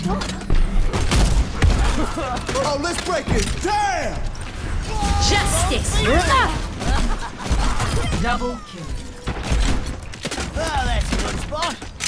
Oh, let's break it down! Justice! Double kill. Oh, that's a good spot.